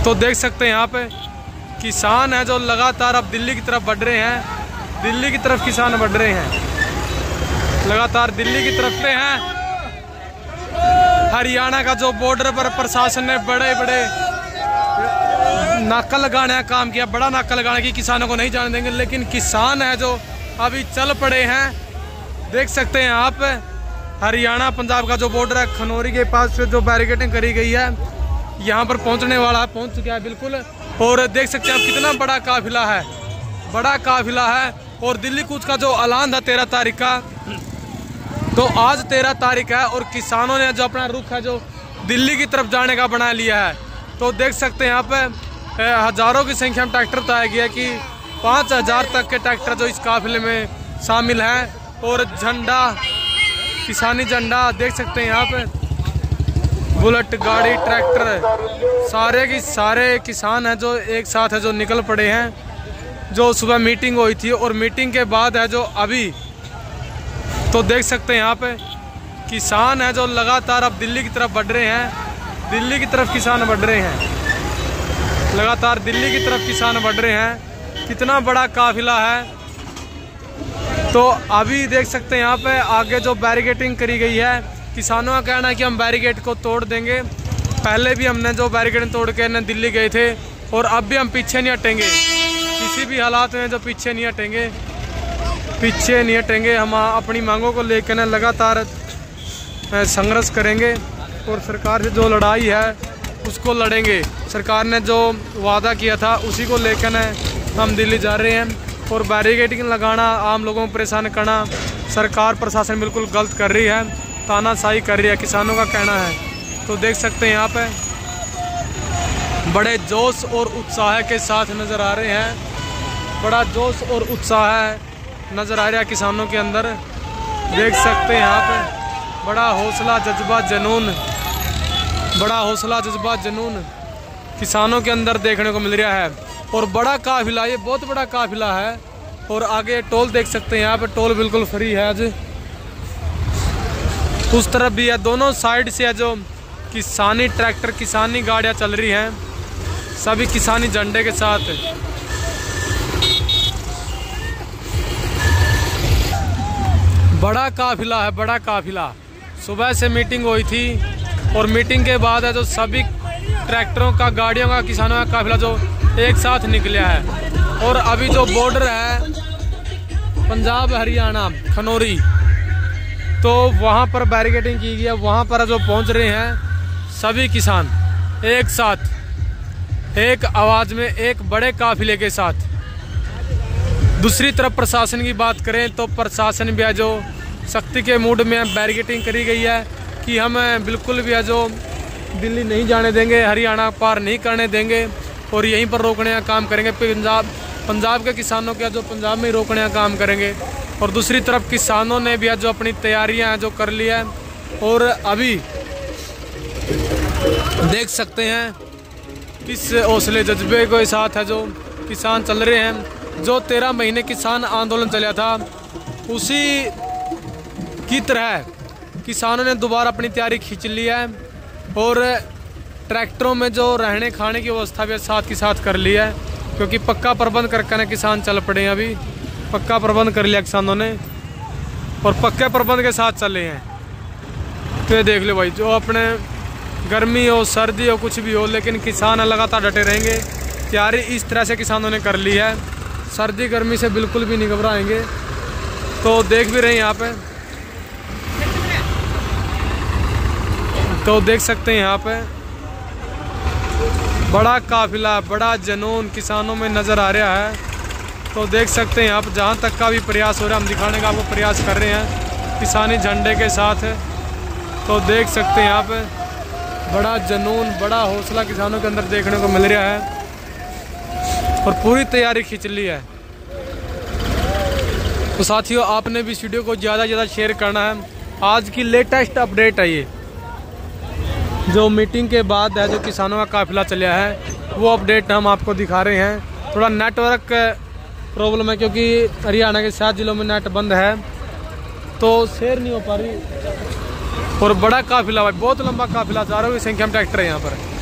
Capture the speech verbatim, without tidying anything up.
तो देख सकते हैं यहाँ पे किसान है जो लगातार अब दिल्ली की तरफ बढ़ रहे हैं। दिल्ली की तरफ किसान बढ़ रहे हैं, लगातार दिल्ली की तरफ पे हैं। हरियाणा का जो बॉर्डर पर प्रशासन ने बड़े बड़े नाका लगाने का काम किया, बड़ा नाका लगाने की, किसानों को नहीं जाने देंगे। लेकिन किसान है जो अभी चल पड़े हैं। देख सकते हैं आप हरियाणा पंजाब का जो बॉर्डर है, खनौरी के पास से जो बैरिकेडिंग करी गई है, यहाँ पर पहुँचने वाला है, पहुँच चुका है बिल्कुल। और देख सकते हैं आप कितना बड़ा काफिला है, बड़ा काफिला है। और दिल्ली कूच का जो ऐलान था तेरह तारीख का, तो आज तेरह तारीख है और किसानों ने जो अपना रुख है जो दिल्ली की तरफ जाने का बना लिया है। तो देख सकते हैं यहाँ पे हजारों की संख्या में ट्रैक्टर बताया गया कि पाँच हजार तक के ट्रैक्टर जो इस काफिले में शामिल हैं। और झंडा, किसानी झंडा देख सकते हैं यहाँ पे, बुलेट गाड़ी, ट्रैक्टर, सारे की सारे किसान हैं जो एक साथ है जो निकल पड़े हैं। जो सुबह मीटिंग हुई थी और मीटिंग के बाद है जो अभी, तो देख सकते हैं यहाँ पे किसान है जो लगातार अब दिल्ली की तरफ बढ़ रहे हैं। दिल्ली की तरफ किसान बढ़ रहे हैं, लगातार दिल्ली की तरफ किसान बढ़ रहे हैं। कितना बड़ा काफिला है। तो अभी देख सकते हैं यहाँ पे आगे जो बैरिकेडिंग करी गई है, किसानों का कहना है कि हम बैरिकेड को तोड़ देंगे। पहले भी हमने जो बैरिकेड तोड़ के न दिल्ली गए थे और अब भी हम पीछे नहीं हटेंगे, किसी भी हालात में जो पीछे नहीं हटेंगे, पीछे नहीं हटेंगे। हम अपनी मांगों को लेकर न लगातार संघर्ष करेंगे और सरकार से जो लड़ाई है उसको लड़ेंगे। सरकार ने जो वादा किया था उसी को लेकर न हम दिल्ली जा रहे हैं। और बैरिकेडिंग लगाना, आम लोगों को परेशान करना, सरकार प्रशासन बिल्कुल गलत कर रही है, तानाशाही कर रही है, किसानों का कहना है। तो देख सकते हैं यहाँ पे बड़े जोश और उत्साह के साथ नज़र आ रहे हैं, बड़ा जोश और उत्साह नज़र आ रहा है किसानों के अंदर। देख सकते हैं यहाँ पे बड़ा हौसला, जज्बा, जुनून, बड़ा हौसला, जज्बा, जुनून किसानों के अंदर देखने को मिल रहा है। और बड़ा काफिला, ये बहुत बड़ा काफिला है। और आगे टोल देख सकते हैं यहाँ पे, टोल बिल्कुल फ्री है आज। उस तरफ भी है, दोनों साइड से है जो किसानी ट्रैक्टर, किसानी गाड़ियाँ चल रही हैं, सभी किसानी झंडे के साथ। बड़ा काफिला है, बड़ा काफिला। सुबह से मीटिंग हुई थी और मीटिंग के बाद है जो सभी ट्रैक्टरों का, गाड़ियों का, किसानों का काफिला जो एक साथ निकला है। और अभी जो बॉर्डर है पंजाब हरियाणा खनौरी, तो वहाँ पर बैरिकेडिंग की गई है, वहाँ पर जो पहुँच रहे हैं सभी किसान एक साथ, एक आवाज़ में, एक बड़े काफिले के साथ। दूसरी तरफ प्रशासन की बात करें तो प्रशासन भी है जो सख्ती के मूड में बैरिकेडिंग करी गई है कि हम बिल्कुल भी है जो दिल्ली नहीं जाने देंगे, हरियाणा पार नहीं करने देंगे और यहीं पर रोकने का काम करेंगे। पंजाब पंजाब के किसानों के जो पंजाब में ही रोकने का काम करेंगे। और दूसरी तरफ किसानों ने भी जो अपनी तैयारियां जो कर ली है। और अभी देख सकते हैं किस हौसले जज्बे के साथ है जो किसान चल रहे हैं। जो तेरह महीने किसान आंदोलन चला था उसी की तरह किसानों ने दोबारा अपनी तैयारी खींच ली है और ट्रैक्टरों में जो रहने खाने की व्यवस्था भी साथ के साथ कर ली है, क्योंकि पक्का प्रबंध करके ना किसान चल पड़े हैं। अभी पक्का प्रबंध कर लिया किसानों ने और पक्के प्रबंध के साथ चले हैं। तो ये देख लो भाई, जो अपने गर्मी हो, सर्दी हो, कुछ भी हो, लेकिन किसान लगातार डटे रहेंगे। तैयारी इस तरह से किसानों ने कर ली है, सर्दी गर्मी से बिल्कुल भी नहीं घबराएंगे। तो देख भी रहे हैं यहाँ पे, तो देख सकते हैं यहाँ पे बड़ा काफिला, बड़ा जुनून किसानों में नज़र आ रहा है। तो देख सकते हैं आप, जहाँ तक का भी प्रयास हो रहा है हम दिखाने का आपको प्रयास कर रहे हैं किसानी झंडे के साथ। तो देख सकते हैं आप, बड़ा जुनून, बड़ा हौसला किसानों के अंदर देखने को मिल रहा है और पूरी तैयारी खींच ली है। तो साथियों, आपने भी इस वीडियो को ज़्यादा से ज़्यादा शेयर करना है। आज की लेटेस्ट अपडेट है ये, जो मीटिंग के बाद है जो किसानों का काफिला चला है, वो अपडेट हम आपको दिखा रहे हैं। थोड़ा नेटवर्क प्रॉब्लम है क्योंकि हरियाणा के सात जिलों में नेट बंद है, तो शेयर नहीं हो पा रही। और बड़ा काफिला है, बहुत लंबा काफिला, हजारों की संख्या में ट्रैक्टर है यहाँ पर।